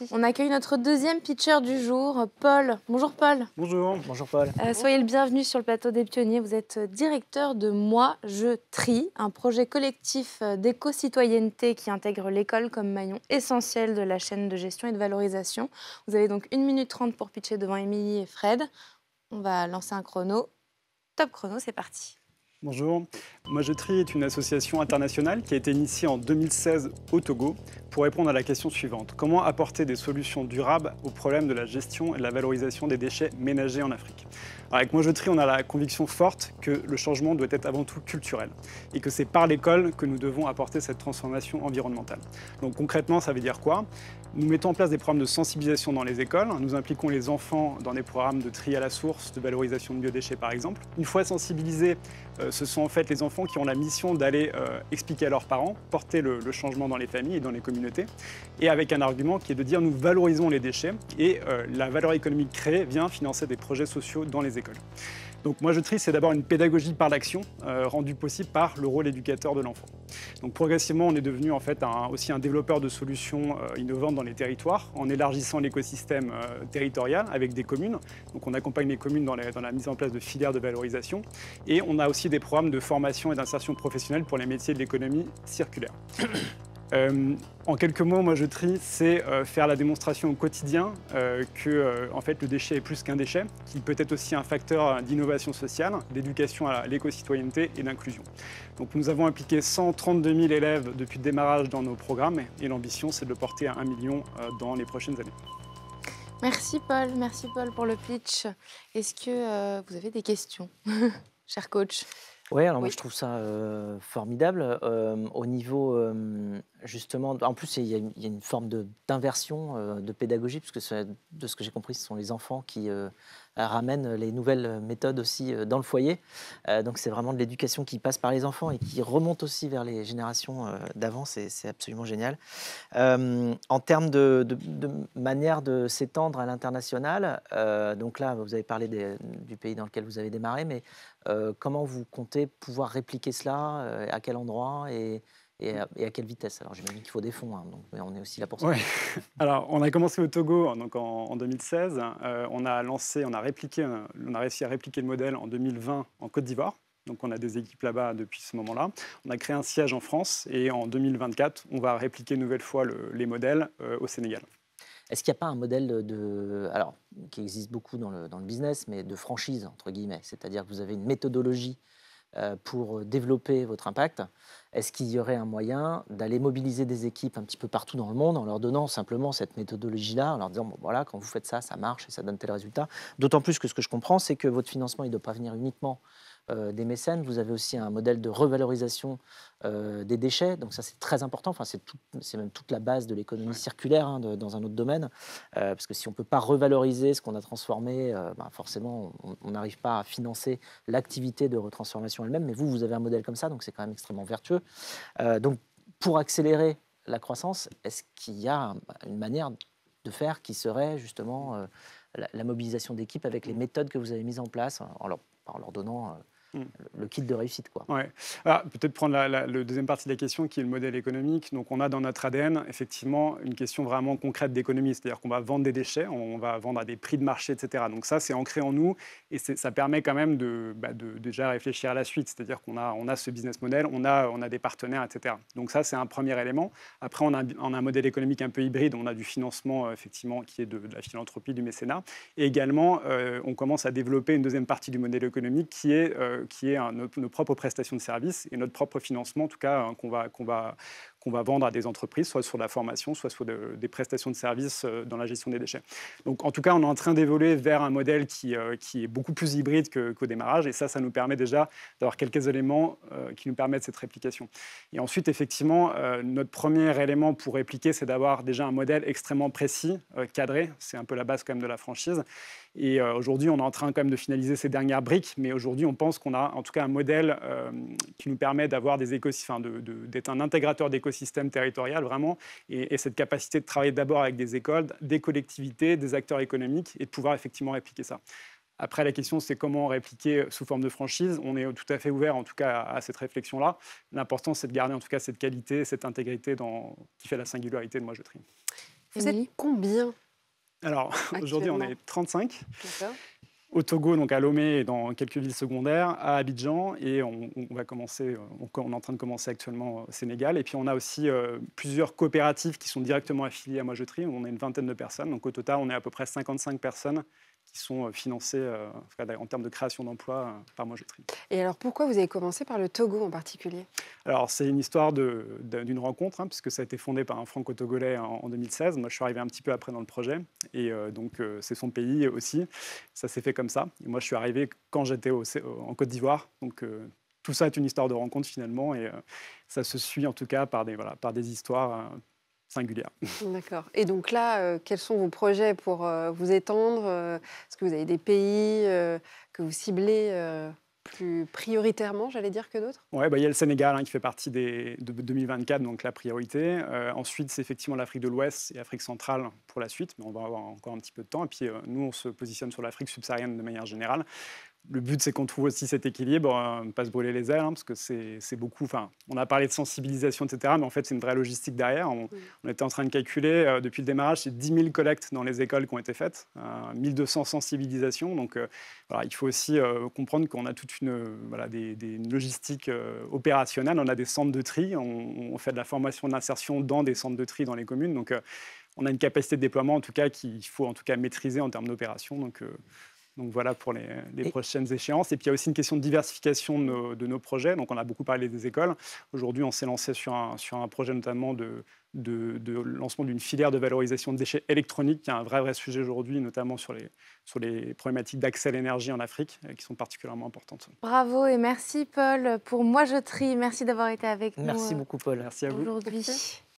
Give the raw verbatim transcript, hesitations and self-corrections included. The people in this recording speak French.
Merci. On accueille notre deuxième pitcher du jour, Paul. Bonjour Paul. Bonjour. Bonjour Paul. Euh, soyez le bienvenu sur le plateau des pionniers. Vous êtes directeur de Moi, je trie, un projet collectif d'éco-citoyenneté qui intègre l'école comme maillon essentiel de la chaîne de gestion et de valorisation. Vous avez donc une minute trente pour pitcher devant Émilie et Fred. On va lancer un chrono. Top chrono, c'est parti. Bonjour. Moi je trie est une association internationale qui a été initiée en deux mille seize au Togo pour répondre à la question suivante. Comment apporter des solutions durables au problème de la gestion et de la valorisation des déchets ménagers en Afrique? Alors avec Moi je trie, on a la conviction forte que le changement doit être avant tout culturel et que c'est par l'école que nous devons apporter cette transformation environnementale. Donc concrètement, ça veut dire quoi? Nous mettons en place des programmes de sensibilisation dans les écoles. Nous impliquons les enfants dans des programmes de tri à la source, de valorisation de biodéchets par exemple. Une fois sensibilisés, euh, ce sont en fait les enfants qui ont la mission d'aller euh, expliquer à leurs parents, porter le, le changement dans les familles et dans les communautés, et avec un argument qui est de dire nous valorisons les déchets et euh, la valeur économique créée vient financer des projets sociaux dans les écoles. Donc Moi je trie, c'est d'abord une pédagogie par l'action, euh, rendue possible par le rôle éducateur de l'enfant. Donc progressivement, on est devenu en fait un, aussi un développeur de solutions euh, innovantes dans les territoires, en élargissant l'écosystème euh, territorial avec des communes. Donc on accompagne les communes dans, les, dans la mise en place de filières de valorisation. Et on a aussi des programmes de formation et d'insertion professionnelle pour les métiers de l'économie circulaire. Euh, en quelques mots, Moi je trie, c'est euh, faire la démonstration au quotidien euh, que euh, en fait, le déchet est plus qu'un déchet, qu'il peut être aussi un facteur d'innovation sociale, d'éducation à l'éco-citoyenneté et d'inclusion. Donc nous avons impliqué cent trente-deux mille élèves depuis le démarrage dans nos programmes et l'ambition c'est de le porter à un million euh, dans les prochaines années. Merci Paul, merci Paul pour le pitch. Est-ce que euh, vous avez des questions, cher coach? Ouais, alors Oui. moi je trouve ça euh, formidable. Euh, au niveau, euh, justement, en plus il y, a une- il y a une forme de- d'inversion euh, de pédagogie, puisque c'est- de ce que j'ai compris, ce sont les enfants qui euh, ramènent les nouvelles méthodes aussi euh, dans le foyer. Euh, donc c'est vraiment de l'éducation qui passe par les enfants et qui remonte aussi vers les générations euh, d'avant. C'est c'est absolument génial. Euh, en termes de, de- de manière de s'étendre à l'international, euh, donc là, vous avez parlé des- du pays dans lequel vous avez démarré, mais euh, comment vous comptez pouvoir répliquer cela, euh, à quel endroit et, et à, et à quelle vitesse? Alors j'imagine qu'il faut des fonds, hein, donc, mais on est aussi là pour ça. Ouais. Alors, on a commencé au Togo donc en, en deux mille seize. Euh, on a lancé, on a répliqué, euh, on a réussi à répliquer le modèle en deux mille vingt en Côte d'Ivoire. Donc, on a des équipes là-bas depuis ce moment-là. On a créé un siège en France et en deux mille vingt-quatre, on va répliquer une nouvelle fois le- les modèles euh, au Sénégal. Est-ce qu'il n'y a pas un modèle de, de- alors, qui existe beaucoup dans le, dans le business, mais de franchise, entre guillemets? C'est-à-dire que vous avez une méthodologie euh, pour développer votre impact. Est-ce qu'il y aurait un moyen d'aller mobiliser des équipes un petit peu partout dans le monde en leur donnant simplement cette méthodologie-là, en leur disant, bon, voilà, quand vous faites ça, ça marche et ça donne tel résultat? D'autant plus que ce que je comprends, c'est que votre financement, il ne doit pas venir uniquement euh, des mécènes. Vous avez aussi un modèle de revalorisation euh, des déchets. Donc ça, c'est très important. Enfin, c'est, tout, c'est même toute la base de l'économie circulaire, hein, de- dans un autre domaine. Euh, parce que si on ne peut pas revaloriser ce qu'on a transformé, euh, ben, forcément, on on n'arrive pas à financer l'activité de retransformation elle-même. Mais vous, vous avez un modèle comme ça, donc c'est quand même extrêmement vertueux. Euh, donc, pour accélérer la croissance, est-ce qu'il y a un- une manière de faire qui serait justement euh, la, la mobilisation d'équipes avec les méthodes que vous avez mises en place, en leur, en leur donnant euh, Mm. le kit de réussite, quoi? Ouais. Ah, peut-être prendre la, la, le deuxième partie de la question qui est le modèle économique. Donc on a dans notre A D N effectivement une question vraiment concrète d'économie, c'est-à-dire qu'on va vendre des déchets, on va vendre à des prix de marché, et cetera. Donc ça c'est ancré en nous et c'est, ça permet quand même de, bah, de déjà réfléchir à la suite, c'est-à-dire qu'on a, on a ce business model, on a, on a des partenaires, et cetera. Donc ça c'est un premier élément. Après on a, on a un modèle économique un peu hybride, on a du financement euh, effectivement qui est de, de la philanthropie, du mécénat. Et également euh, on commence à développer une deuxième partie du modèle économique qui est, euh, qui est un, nos propres prestations de services et notre propre financement, en tout cas, hein, qu'on va, qu'on va, qu'on va vendre à des entreprises, soit sur la formation, soit sur de, des prestations de services euh, dans la gestion des déchets. Donc, en tout cas, on est en train d'évoluer vers un modèle qui, euh, qui est beaucoup plus hybride que, qu'au démarrage, et ça, ça nous permet déjà d'avoir quelques éléments euh, qui nous permettent cette réplication. Et ensuite, effectivement, euh, notre premier élément pour répliquer, c'est d'avoir déjà un modèle extrêmement précis, euh, cadré. C'est un peu la base quand même de la franchise. Et euh, aujourd'hui, on est en train quand même de finaliser ces dernières briques, mais aujourd'hui, on pense qu'on a en tout cas un modèle euh, qui nous permet d'avoir des écosystèmes, enfin de, de, d'être un intégrateur d'écosystèmes territorial vraiment, et, et cette capacité de travailler d'abord avec des écoles, des collectivités, des acteurs économiques, et de pouvoir effectivement répliquer ça. Après, la question, c'est comment répliquer sous forme de franchise. On est tout à fait ouvert, en tout cas, à, à cette réflexion-là. L'important, c'est de garder, en tout cas, cette qualité, cette intégrité dans, qui fait la singularité de Moi, je trie. Vous êtes combien? Alors, aujourd'hui, on est trente-cinq. D'accord. Au Togo, donc à Lomé et dans quelques villes secondaires, à Abidjan, et on, on va commencer, on, on est en train de commencer actuellement au Sénégal. Et puis on a aussi euh, plusieurs coopératives qui sont directement affiliées à Moi Je Trie. On a une vingtaine de personnes, donc au total on est à peu près cinquante-cinq personnes qui sont financées euh, en termes de création d'emplois euh, par Moi Je Trie. Et alors pourquoi vous avez commencé par le Togo en particulier? Alors c'est une histoire de, de, d'une rencontre, hein, puisque ça a été fondé par un franco-togolais en, en deux mille seize. Moi je suis arrivé un petit peu après dans le projet, et euh, donc euh, c'est son pays aussi. Ça s'est fait comme ça. Et moi je suis arrivé quand j'étais au, en Côte d'Ivoire, donc euh, tout ça est une histoire de rencontre finalement, et euh, ça se suit en tout cas par des, voilà, par des histoires euh, singulière. D'accord. Et donc là, euh, quels sont vos projets pour euh, vous étendre? euh, Est-ce que vous avez des pays euh, que vous ciblez euh, plus prioritairement, j'allais dire, que d'autres? Oui, bah, il y a le Sénégal hein, qui fait partie des, de deux mille vingt-quatre, donc la priorité. Euh, ensuite, c'est effectivement l'Afrique de l'Ouest et l'Afrique centrale pour la suite, mais on va avoir encore un petit peu de temps. Et puis, euh, nous, on se positionne sur l'Afrique subsaharienne de manière générale. Le but, c'est qu'on trouve aussi cet équilibre, euh, ne pas se brûler les ailes, hein, parce que c'est, c'est beaucoup... Enfin, on a parlé de sensibilisation, et cetera, mais en fait, c'est une vraie logistique derrière. On, oui. on était en train de calculer, euh, depuis le démarrage, c'est dix mille collectes dans les écoles qui ont été faites, euh, mille deux cents sensibilisations. Donc, euh, voilà, il faut aussi euh, comprendre qu'on a toute une, euh, voilà, des, des, une logistique euh, opérationnelle. On a des centres de tri, on, on fait de la formation d'insertion dans des centres de tri dans les communes. Donc, euh, on a une capacité de déploiement, en tout cas, qu'il faut en tout cas maîtriser en termes d'opération. Donc, euh, Donc voilà pour les, les prochaines échéances. Et puis il y a aussi une question de diversification de nos, de nos projets. Donc on a beaucoup parlé des écoles. Aujourd'hui, on s'est lancé sur un, sur un projet notamment de, de, de lancement d'une filière de valorisation de déchets électroniques, qui est un vrai, vrai sujet aujourd'hui, notamment sur les, sur les problématiques d'accès à l'énergie en Afrique, qui sont particulièrement importantes. Bravo et merci Paul pour Moi Je Trie. Merci d'avoir été avec merci nous. Merci beaucoup Paul. Merci à vous. Aujourd'hui.